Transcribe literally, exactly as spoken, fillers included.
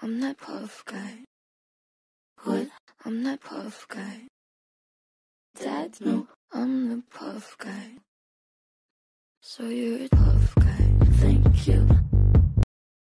I'm that puff guy. What? I'm that puff guy. Dad, no, I'm the puff guy. So you're a puff guy. Thank you.